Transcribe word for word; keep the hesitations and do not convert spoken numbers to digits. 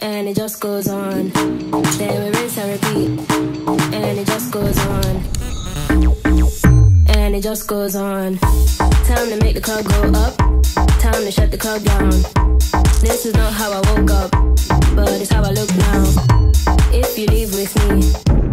and it just goes on. Then we rinse and repeat, and it just goes on, and it just goes on. Time to make the club go up, time to shut the club down. This is not how I woke up, but it's how I look now. If you leave with me,